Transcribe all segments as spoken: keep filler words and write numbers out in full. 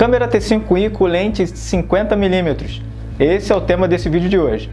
Câmera T cinco i com lente cinquenta milímetros. Esse é o tema desse vídeo de hoje.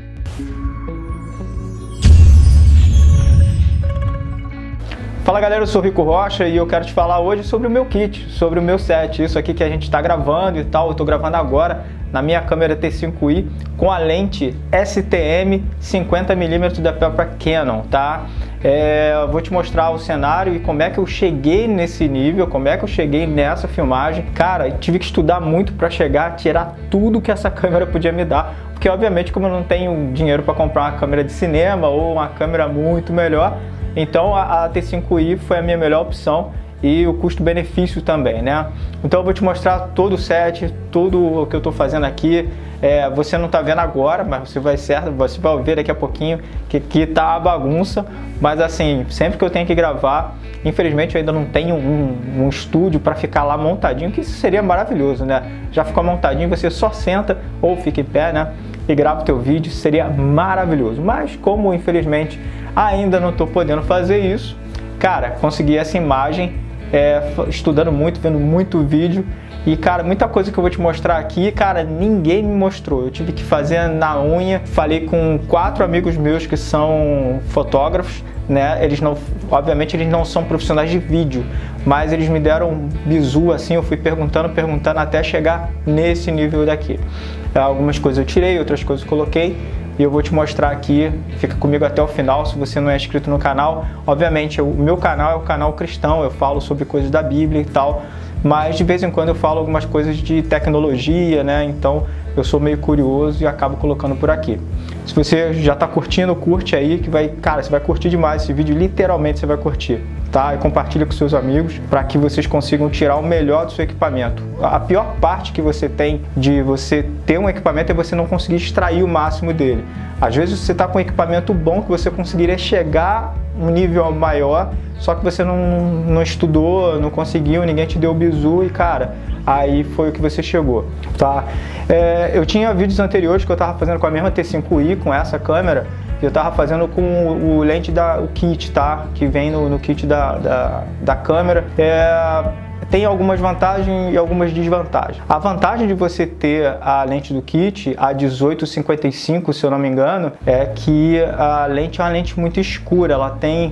Fala galera, eu sou o Rico Rocha e eu quero te falar hoje sobre o meu kit, sobre o meu set, isso aqui que a gente está gravando e tal. Eu estou gravando agora na minha câmera T cinco i com a lente S T M cinquenta milímetros da própria Canon, tá? É, eu vou te mostrar o cenário e como é que eu cheguei nesse nível, como é que eu cheguei nessa filmagem. Cara, eu tive que estudar muito para chegar a tirar tudo que essa câmera podia me dar, porque obviamente como eu não tenho dinheiro para comprar uma câmera de cinema ou uma câmera muito melhor, então a, a T cinco i foi a minha melhor opção e o custo-benefício também, né? Então eu vou te mostrar todo o set, tudo o que eu estou fazendo aqui. É, você não está vendo agora, mas você vai certo, você vai ver daqui a pouquinho que, que tá a bagunça. Mas assim, sempre que eu tenho que gravar, infelizmente eu ainda não tenho um, um estúdio para ficar lá montadinho, que isso seria maravilhoso, né? Já ficou montadinho, você só senta ou fica em pé, né? E grava o teu vídeo, seria maravilhoso. Mas como infelizmente ainda não estou podendo fazer isso, cara, consegui essa imagem é, estudando muito, vendo muito vídeo. E cara, muita coisa que eu vou te mostrar aqui, cara, ninguém me mostrou. Eu tive que fazer na unha. Falei com quatro amigos meus que são fotógrafos, né? Eles não, obviamente eles não são profissionais de vídeo, mas eles me deram um bizu assim, eu fui perguntando, perguntando até chegar nesse nível daqui. Algumas coisas eu tirei, outras coisas eu coloquei. E eu vou te mostrar aqui, fica comigo até o final se você não é inscrito no canal. Obviamente, o meu canal é o canal cristão, eu falo sobre coisas da Bíblia e tal, mas de vez em quando eu falo algumas coisas de tecnologia, né? Então eu sou meio curioso e acabo colocando por aqui. Se você já está curtindo, curte aí que vai, cara, você vai curtir demais esse vídeo, literalmente você vai curtir, tá? E compartilha com seus amigos para que vocês consigam tirar o melhor do seu equipamento. A pior parte que você tem de você ter um equipamento é você não conseguir extrair o máximo dele. Às vezes você está com um equipamento bom que você conseguiria chegar um nível maior, só que você não, não estudou, não conseguiu, ninguém te deu o bizu e cara, aí foi o que você chegou, tá? É, eu tinha vídeos anteriores que eu estava fazendo com a mesma T cinco i, com essa câmera, e eu estava fazendo com o, o lente da o kit, tá? Que vem no, no kit da, da, da câmera. É, tem algumas vantagens e algumas desvantagens. A vantagem de você ter a lente do kit, a dezoito cinquenta e cinco, se eu não me engano, é que a lente é uma lente muito escura, ela tem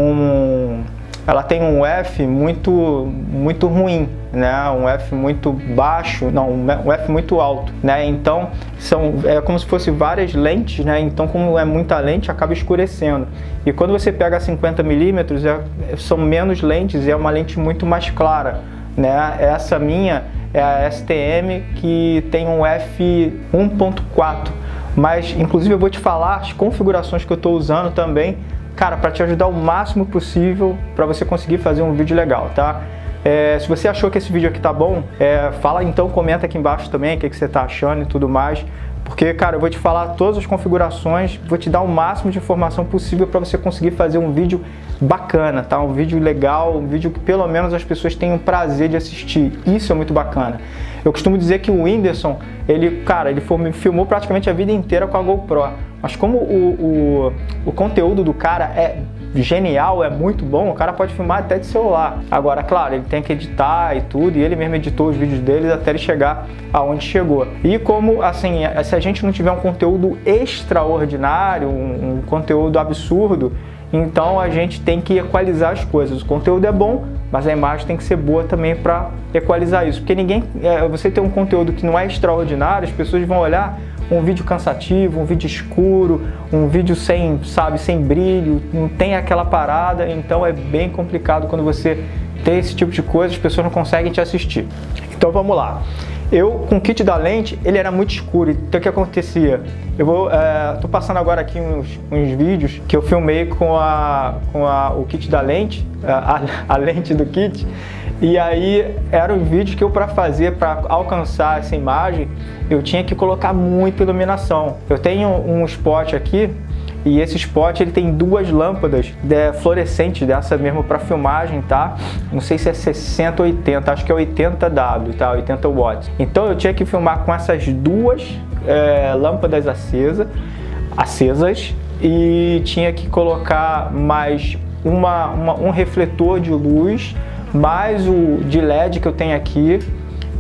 um... ela tem um F muito, muito ruim, né? Um F muito baixo, não, um F muito alto, né? Então são é como se fosse várias lentes, né? Então como é muita lente, acaba escurecendo. E quando você pega cinquenta milímetros, é, são menos lentes e é uma lente muito mais clara, né? Essa minha é a S T M que tem um F um ponto quatro, mas inclusive eu vou te falar as configurações que eu estou usando também, cara, para te ajudar o máximo possível para você conseguir fazer um vídeo legal, tá? É, se você achou que esse vídeo aqui tá bom, é, fala então, comenta aqui embaixo também o que, que você tá achando e tudo mais, porque, cara, eu vou te falar todas as configurações, vou te dar o máximo de informação possível para você conseguir fazer um vídeo bacana, tá? Um vídeo legal, um vídeo que pelo menos as pessoas tenham prazer de assistir, isso é muito bacana. Eu costumo dizer que o Whindersson, ele, cara, ele filmou praticamente a vida inteira com a GoPro, mas como o, o, o conteúdo do cara é genial, é muito bom, o cara pode filmar até de celular. Agora, claro, ele tem que editar e tudo, e ele mesmo editou os vídeos dele até ele chegar aonde chegou. E como, assim, se a gente não tiver um conteúdo extraordinário, um, um conteúdo absurdo, então a gente tem que equalizar as coisas. O conteúdo é bom, mas a imagem tem que ser boa também para equalizar isso. Porque ninguém, é, você tem um conteúdo que não é extraordinário, as pessoas vão olhar um vídeo cansativo, um vídeo escuro, um vídeo sem, sabe, sem brilho, não tem aquela parada, então é bem complicado quando você tem esse tipo de coisa, as pessoas não conseguem te assistir. Então vamos lá. Eu, com o kit da lente, ele era muito escuro, então o que acontecia? Eu vou, é, tô passando agora aqui uns, uns vídeos que eu filmei com, a, com a, o kit da lente, a, a lente do kit, e aí eram vídeos que eu, para fazer, para alcançar essa imagem, eu tinha que colocar muita iluminação. Eu tenho um spot aqui, e esse spot ele tem duas lâmpadas de, fluorescentes dessa mesmo para filmagem, tá? Não sei se é sessenta ou oitenta, acho que é oitenta watt, tá? oitenta watts. Então eu tinha que filmar com essas duas é, lâmpadas acesa, acesas e tinha que colocar mais uma, uma, um refletor de luz, mais o de L E D que eu tenho aqui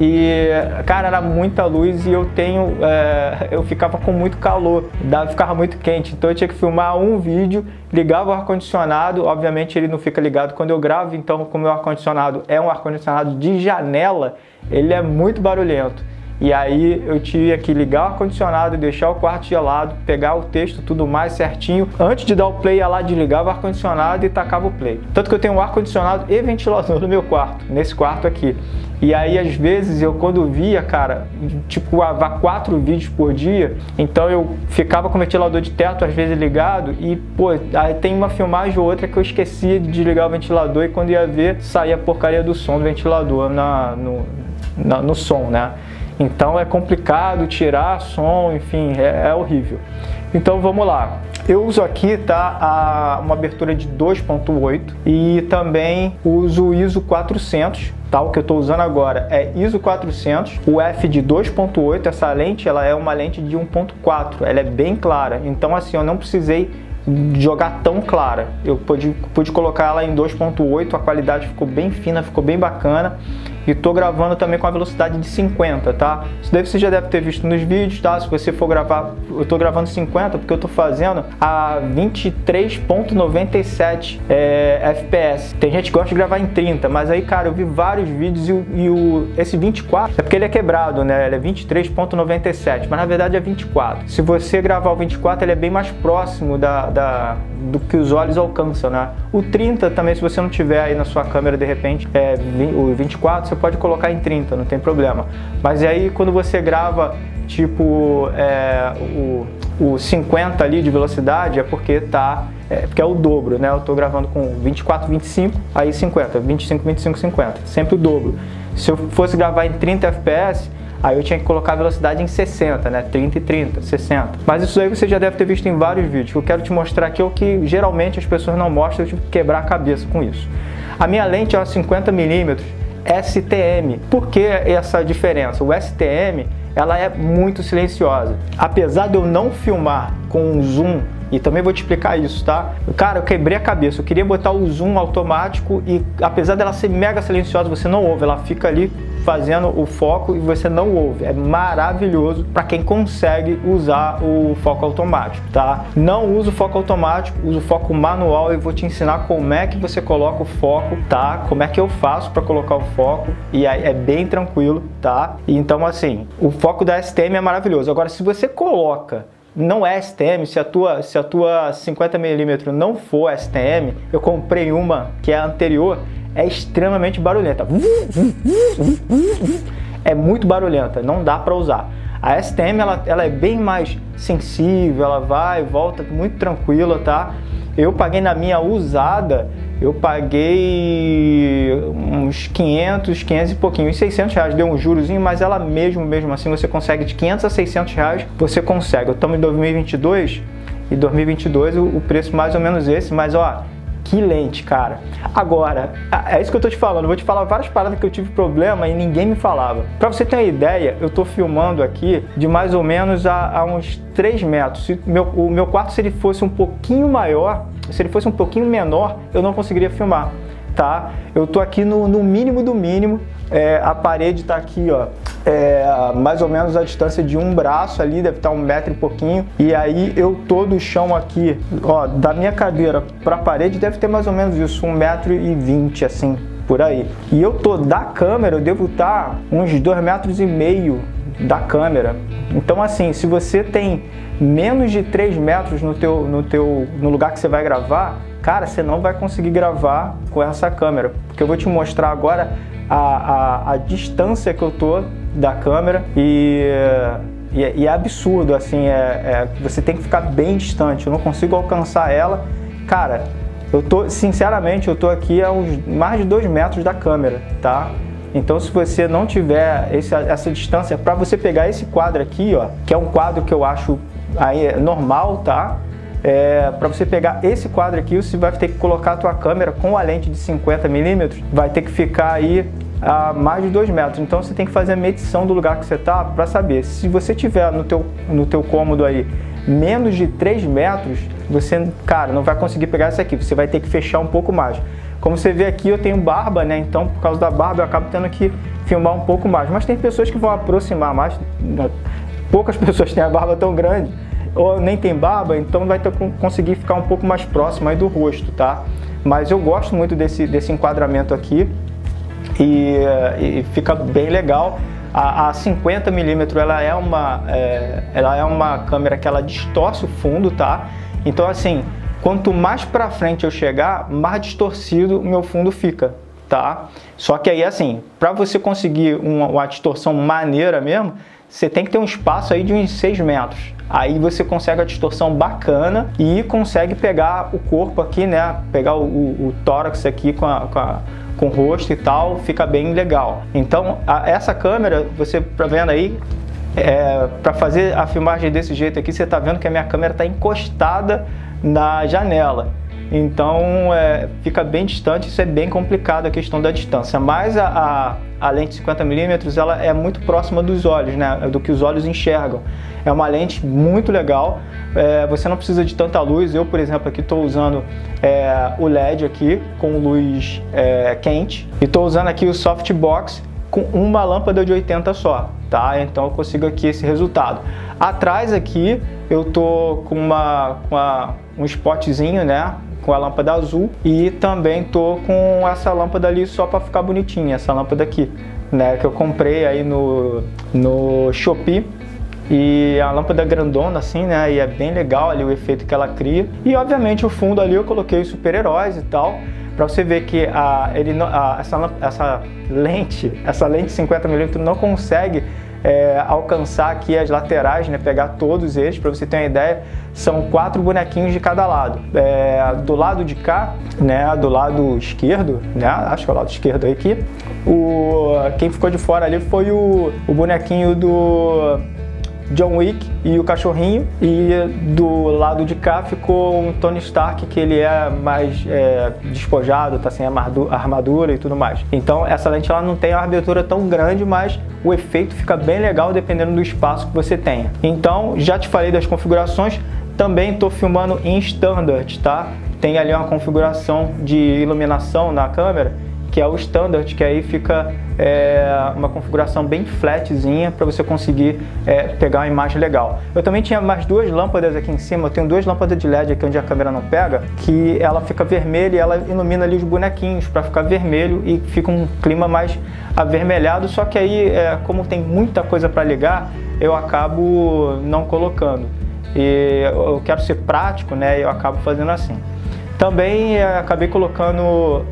e, cara, era muita luz e eu tenho, é, eu ficava com muito calor, ficava muito quente, então eu tinha que filmar um vídeo, ligava o ar-condicionado, obviamente ele não fica ligado quando eu gravo, então como o ar-condicionado é um ar-condicionado de janela, ele é muito barulhento. E aí eu tinha que ligar o ar-condicionado, deixar o quarto gelado, pegar o texto, tudo mais certinho. Antes de dar o play, ia lá, desligava o ar-condicionado e tacava o play. Tanto que eu tenho um ar-condicionado e ventilador no meu quarto, nesse quarto aqui. E aí, às vezes, eu quando via, cara, tipo, gravar quatro vídeos por dia, então eu ficava com o ventilador de teto, às vezes, ligado, e, pô, aí tem uma filmagem ou outra que eu esquecia de desligar o ventilador e quando ia ver, saía a porcaria do som do ventilador na, no, na, no som, né? Então é complicado tirar som, enfim, é, é horrível. Então vamos lá. Eu uso aqui, tá, a, uma abertura de dois ponto oito e também uso o ISO quatrocentos, tá? O que eu estou usando agora é ISO quatrocentos, o F de dois ponto oito, essa lente ela é uma lente de um ponto quatro, ela é bem clara, então assim, eu não precisei jogar tão clara, eu pude, pude colocar ela em dois ponto oito, a qualidade ficou bem fina, ficou bem bacana. E tô gravando também com a velocidade de cinquenta, tá? Isso daí você já deve ter visto nos vídeos, tá? Se você for gravar, eu tô gravando cinquenta porque eu tô fazendo a vinte e três ponto noventa e sete é, F P S. Tem gente que gosta de gravar em trinta, mas aí, cara, eu vi vários vídeos e, o, e o, esse vinte e quatro é porque ele é quebrado, né? Ele é vinte e três ponto noventa e sete, mas na verdade é vinte e quatro. Se você gravar o vinte e quatro, ele é bem mais próximo da, da, do que os olhos alcançam, né? O trinta também, se você não tiver aí na sua câmera, de repente, é, o vinte e quatro, você pode colocar em trinta, não tem problema. Mas aí quando você grava tipo é, o, o cinquenta ali de velocidade, é porque tá é, porque é o dobro, né? Eu tô gravando com vinte e quatro, vinte e cinco, aí cinquenta, vinte e cinco, vinte e cinco, cinquenta, sempre o dobro. Se eu fosse gravar em trinta F P S, aí eu tinha que colocar a velocidade em sessenta, né? trinta e trinta, sessenta. Mas isso aí você já deve ter visto em vários vídeos. O que eu quero te mostrar aqui é o que geralmente as pessoas não mostram, eu tive que quebrar a cabeça com isso. A minha lente é uma cinquenta milímetros S T M. Por que essa diferença? O S T M, ela é muito silenciosa. Apesar de eu não filmar com zoom, e também vou te explicar isso, tá? Cara, eu quebrei a cabeça, eu queria botar o zoom automático e apesar dela ser mega silenciosa, você não ouve, ela fica ali fazendo o foco e você não ouve. É maravilhoso para quem consegue usar o foco automático, tá? Não uso foco automático, uso foco manual e vou te ensinar como é que você coloca o foco, tá? Como é que eu faço para colocar o foco e aí é bem tranquilo, tá? Então assim, o foco da S T M é maravilhoso. Agora, se você coloca não é S T M, se a tua, se a tua cinquenta milímetros não for S T M, eu comprei uma que é a anterior, é extremamente barulhenta. É muito barulhenta, não dá para usar. A S T M ela, ela é bem mais sensível, ela vai e volta muito tranquila, tá? Eu paguei na minha usada, eu paguei uns quinhentos, quinhentos e pouquinho, uns seiscentos reais, deu um jurozinho, mas ela mesmo, mesmo assim, você consegue de quinhentos a seiscentos reais, você consegue. Eu estamos em dois mil e vinte e dois, e dois mil e vinte e dois o, o preço mais ou menos esse, mas ó, que lente, cara. Agora, é isso que eu tô te falando, eu vou te falar várias paradas que eu tive problema e ninguém me falava. Pra você ter uma ideia, eu tô filmando aqui de mais ou menos a, a uns três metros. Se meu, o meu quarto, se ele fosse um pouquinho maior, se ele fosse um pouquinho menor, eu não conseguiria filmar, tá? Eu tô aqui no, no mínimo do mínimo, é, a parede tá aqui, ó, é, mais ou menos a distância de um braço ali, deve estar um metro e pouquinho, e aí eu tô do chão aqui, ó, da minha cadeira pra parede deve ter mais ou menos isso, um metro e vinte, assim, por aí. E eu tô da câmera, eu devo estar uns dois metros e meio da câmera. Então assim, se você tem menos de três metros no teu, no teu, no lugar que você vai gravar, cara, você não vai conseguir gravar com essa câmera, porque eu vou te mostrar agora a, a, a distância que eu tô da câmera e, e, é, e é absurdo, assim, é, é, você tem que ficar bem distante, eu não consigo alcançar ela, cara, eu tô, sinceramente, eu tô aqui a uns mais de dois metros da câmera, tá? Então, se você não tiver esse, essa distância, para você pegar esse quadro aqui, ó, que é um quadro que eu acho aí normal, tá? É, para você pegar esse quadro aqui, você vai ter que colocar a tua câmera com a lente de cinquenta milímetros, vai ter que ficar aí a mais de dois metros. Então, você tem que fazer a medição do lugar que você tá para saber. Se você tiver no teu, no teu cômodo aí menos de três metros, você, cara, não vai conseguir pegar essa aqui, você vai ter que fechar um pouco mais. Como você vê aqui, eu tenho barba, né? Então, por causa da barba, eu acabo tendo que filmar um pouco mais, mas tem pessoas que vão aproximar mais, poucas pessoas têm a barba tão grande, ou nem tem barba, então vai ter que conseguir ficar um pouco mais próximo aí do rosto, tá? Mas eu gosto muito desse, desse enquadramento aqui e, e fica bem legal. A, a cinquenta milímetros ela é uma é, ela é uma câmera que ela distorce o fundo, tá? Então assim, quanto mais para frente eu chegar, mais distorcido o meu fundo fica, tá? Só que aí assim, para você conseguir uma, uma distorção maneira mesmo, você tem que ter um espaço aí de uns seis metros. Aí você consegue a distorção bacana e consegue pegar o corpo aqui, né? Pegar o, o, o tórax aqui com, a, com, a, com o rosto e tal, fica bem legal. Então, a, essa câmera, você tá vendo aí, é, para fazer a filmagem desse jeito aqui, você tá vendo que a minha câmera tá encostada na janela. Então, é, fica bem distante, isso é bem complicado a questão da distância. Mas a, a, a lente cinquenta milímetros, ela é muito próxima dos olhos, né? Do que os olhos enxergam. É uma lente muito legal, é, você não precisa de tanta luz. Eu, por exemplo, aqui estou usando é, o L E D aqui com luz é, quente e estou usando aqui o softbox com uma lâmpada de oitenta só, tá? Então eu consigo aqui esse resultado. Atrás aqui eu tô com uma, com uma um spotzinho, né? Com a lâmpada azul e também tô com essa lâmpada ali só para ficar bonitinha, essa lâmpada aqui, né? Que eu comprei aí no, no Shopee. E a lâmpada grandona assim, né, e é bem legal ali o efeito que ela cria. E obviamente o fundo ali eu coloquei os super-heróis e tal, para você ver que a, ele, a, essa, essa lente, essa lente cinquenta milímetros não consegue é, alcançar aqui as laterais, né, pegar todos eles. Para você ter uma ideia, são quatro bonequinhos de cada lado. É, do lado de cá, né, do lado esquerdo, né, acho que é o lado esquerdo aí aqui, o, quem ficou de fora ali foi o, o bonequinho do John Wick e o cachorrinho, e do lado de cá ficou um Tony Stark, que ele é mais é, despojado, tá sem armadura e tudo mais. Então essa lente ela não tem uma abertura tão grande, mas o efeito fica bem legal dependendo do espaço que você tenha. Então já te falei das configurações, também estou filmando em Standard, tá? Tem ali uma configuração de iluminação na câmera, que é o Standard, que aí fica é, uma configuração bem flatzinha para você conseguir é, pegar uma imagem legal. Eu também tinha mais duas lâmpadas aqui em cima, eu tenho duas lâmpadas de L E D aqui onde a câmera não pega, que ela fica vermelha e ela ilumina ali os bonequinhos para ficar vermelho e fica um clima mais avermelhado, só que aí, é, como tem muita coisa para ligar, eu acabo não colocando. E eu quero ser prático, né, e eu acabo fazendo assim. Também é, acabei colocando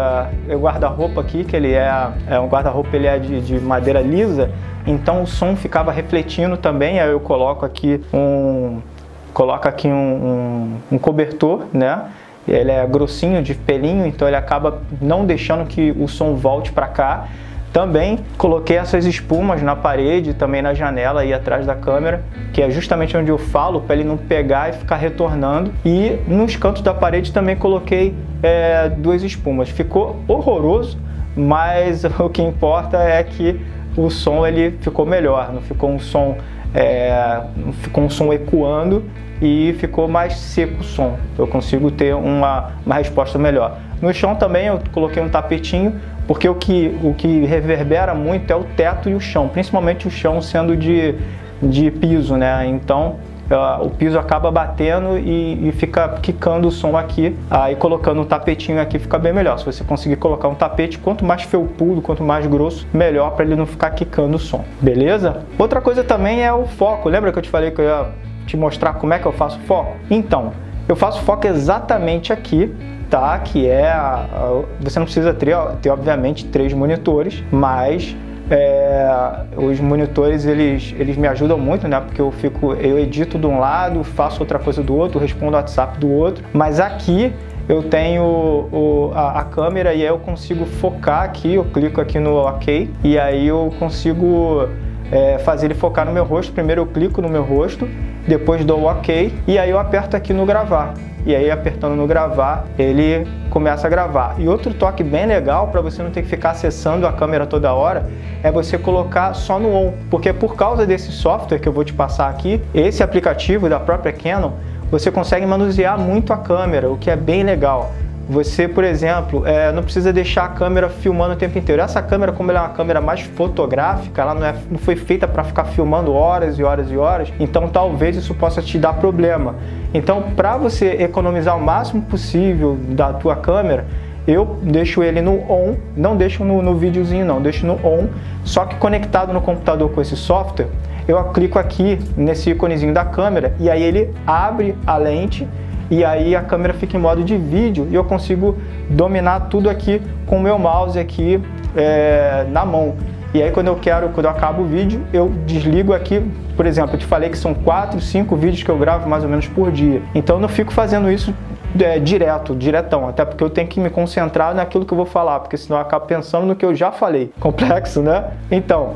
é, o guarda-roupa aqui, que ele é, é um guarda-roupa, ele é de, de madeira lisa, então o som ficava refletindo também. Aí eu coloco aqui um, coloco aqui um, um, um cobertor, né? Ele é grossinho, de pelinho, então ele acaba não deixando que o som volte para cá. Também coloquei essas espumas na parede, também na janela e atrás da câmera, que é justamente onde eu falo, para ele não pegar e ficar retornando. E nos cantos da parede também coloquei é, duas espumas. Ficou horroroso, mas o que importa é que o som ele ficou melhor, não ficou um som, é, não ficou um som ecoando e ficou mais seco o som. Eu consigo ter uma, uma resposta melhor. No chão também eu coloquei um tapetinho, porque o que, o que reverbera muito é o teto e o chão, principalmente o chão sendo de, de piso, né? Então uh, o piso acaba batendo e, e fica quicando o som aqui. Aí colocando um tapetinho aqui fica bem melhor. Se você conseguir colocar um tapete, quanto mais felpudo, quanto mais grosso, melhor, para ele não ficar quicando o som, beleza? Outra coisa também é o foco. Lembra que eu te falei que eu ia te mostrar como é que eu faço foco? Então, eu faço foco exatamente aqui, tá? Que é a, a, você não precisa ter, ter obviamente três monitores, mas é, os monitores eles, eles me ajudam muito, né? Porque eu fico, eu edito de um lado, faço outra coisa do outro, respondo o WhatsApp do outro, mas aqui eu tenho o, a, a câmera e aí eu consigo focar aqui, eu clico aqui no OK e aí eu consigo é, fazer ele focar no meu rosto. Primeiro eu clico no meu rosto, depois dou o OK e aí eu aperto aqui no gravar. E aí apertando no gravar, ele começa a gravar. E outro toque bem legal, para você não ter que ficar acessando a câmera toda hora, é você colocar só no on. Porque por causa desse software que eu vou te passar aqui, esse aplicativo da própria Canon, você consegue manusear muito a câmera, o que é bem legal. você, por exemplo, é, não precisa deixar a câmera filmando o tempo inteiro. Essa câmera, como ela é uma câmera mais fotográfica, ela não, é, não foi feita para ficar filmando horas e horas e horas, então talvez isso possa te dar problema. Então, para você economizar o máximo possível da tua câmera, eu deixo ele no on, não deixo no, no videozinho não, deixo no on, só que conectado no computador com esse software, eu clico aqui nesse íconezinho da câmera e aí ele abre a lente e aí a câmera fica em modo de vídeo e eu consigo dominar tudo aqui com o meu mouse aqui é, na mão. E aí quando eu quero, quando eu acabo o vídeo, eu desligo aqui. Por exemplo, eu te falei que são quatro, cinco vídeos que eu gravo mais ou menos por dia. Então eu não fico fazendo isso é, direto, diretão, até porque eu tenho que me concentrar naquilo que eu vou falar, porque senão eu acabo pensando no que eu já falei. Complexo, né? Então,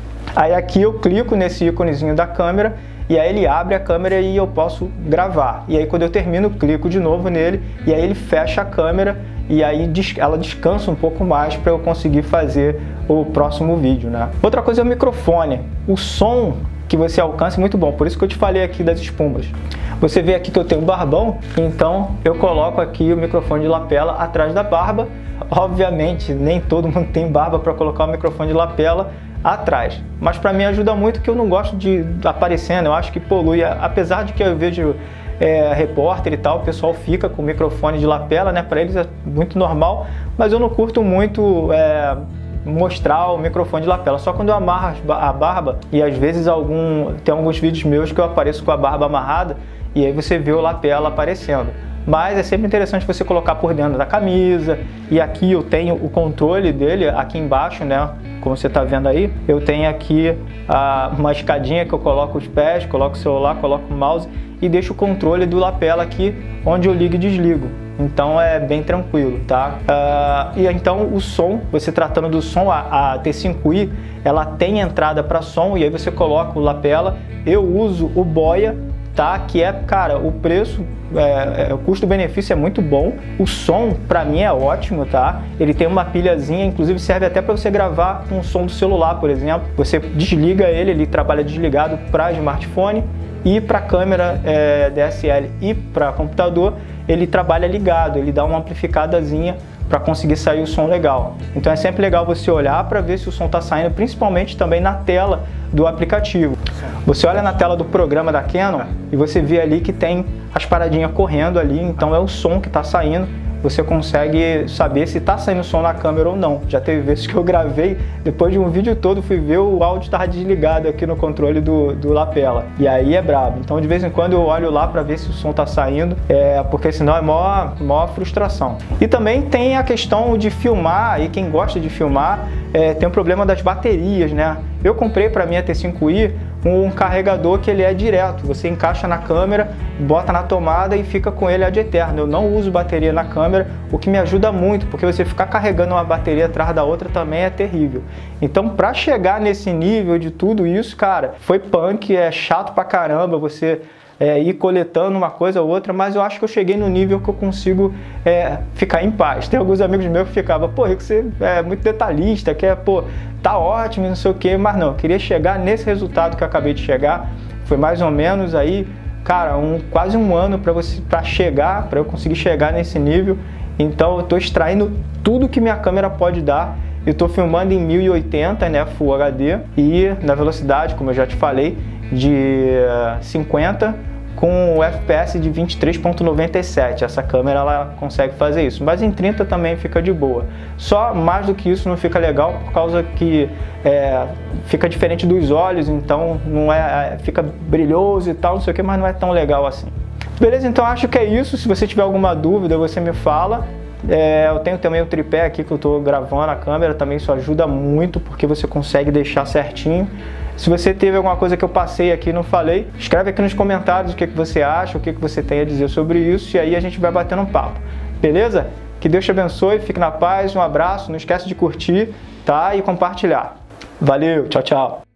aí aqui eu clico nesse íconezinho da câmera e aí ele abre a câmera e eu posso gravar. E aí quando eu termino, eu clico de novo nele e aí ele fecha a câmera e aí ela descansa um pouco mais para eu conseguir fazer o próximo vídeo, né? Outra coisa é o microfone. O som que você alcança é muito bom, por isso que eu te falei aqui das espumas. Você vê aqui que eu tenho um barbão, então eu coloco aqui o microfone de lapela atrás da barba. Obviamente, nem todo mundo tem barba para colocar o microfone de lapela atrás, mas para mim ajuda muito, que eu não gosto de aparecendo, eu acho que polui, apesar de que eu vejo é, repórter e tal, o pessoal fica com o microfone de lapela, né, para eles é muito normal, mas eu não curto muito é, mostrar o microfone de lapela, só quando eu amarro a barba, e às vezes algum, tem alguns vídeos meus que eu apareço com a barba amarrada, e aí você vê o lapela aparecendo. Mas é sempre interessante você colocar por dentro da camisa. E aqui eu tenho o controle dele, aqui embaixo, né? Como você está vendo aí, eu tenho aqui a, uma escadinha que eu coloco os pés, coloco o celular, coloco o mouse e deixo o controle do lapela aqui, onde eu ligo e desligo. Então é bem tranquilo, tá? Uh, e então o som, você tratando do som, a, a T cinco i, ela tem entrada para som e aí você coloca o lapela. Eu uso o Boya, tá? Que é, cara, o preço, é, é, o custo-benefício é muito bom. O som, pra mim, é ótimo, tá? Ele tem uma pilhazinha, inclusive serve até para você gravar com o som do celular, por exemplo. Você desliga ele, ele trabalha desligado para smartphone e para câmera é, D S L e para computador, ele trabalha ligado, ele dá uma amplificadazinha para conseguir sair o som legal. Então é sempre legal você olhar para ver se o som está saindo, principalmente também na tela do aplicativo. Você olha na tela do programa da Canon e você vê ali que tem as paradinhas correndo ali, então é o som que está saindo. Você consegue saber se está saindo som na câmera ou não. Já teve vezes que eu gravei, depois de um vídeo todo, fui ver o áudio estava desligado aqui no controle do, do lapela. E aí é brabo. Então de vez em quando eu olho lá para ver se o som está saindo, é, porque senão é maior, maior frustração. E também tem a questão de filmar, e quem gosta de filmar, é, tem o problema das baterias, né? Eu comprei para minha T cinco i um carregador que ele é direto, você encaixa na câmera, bota na tomada e fica com ele ad eterno. Eu não uso bateria na câmera, o que me ajuda muito, porque você ficar carregando uma bateria atrás da outra também é terrível. Então, para chegar nesse nível de tudo isso, cara, foi punk, é chato pra caramba você é, ir coletando uma coisa ou outra, mas eu acho que eu cheguei no nível que eu consigo é, ficar em paz. Tem alguns amigos meus que ficavam, pô, Rico, você é muito detalhista, quer, pô, tá ótimo, não sei o que, mas não, eu queria chegar nesse resultado que eu acabei de chegar. Foi mais ou menos aí, cara, um, quase um ano para você para chegar, para eu conseguir chegar nesse nível. Então eu tô extraindo tudo que minha câmera pode dar. Eu tô filmando em mil e oitenta, né, Full H D, e na velocidade, como eu já te falei, de cinquenta com o F P S de vinte e três ponto noventa e sete. Essa câmera ela consegue fazer isso, mas em trinta também fica de boa. Só mais do que isso não fica legal por causa que é, fica diferente dos olhos, então não é, fica brilhoso e tal, não sei o que, mas não é tão legal assim. Beleza? Então acho que é isso. Se você tiver alguma dúvida, você me fala. É, eu tenho também o tripé aqui que eu estou gravando a câmera, também isso ajuda muito porque você consegue deixar certinho. Se você teve alguma coisa que eu passei aqui e não falei, escreve aqui nos comentários o que, que você acha, o que, que você tem a dizer sobre isso, e aí a gente vai batendo um papo, beleza? Que Deus te abençoe, fique na paz, um abraço, não esquece de curtir, tá? E compartilhar. Valeu, tchau, tchau!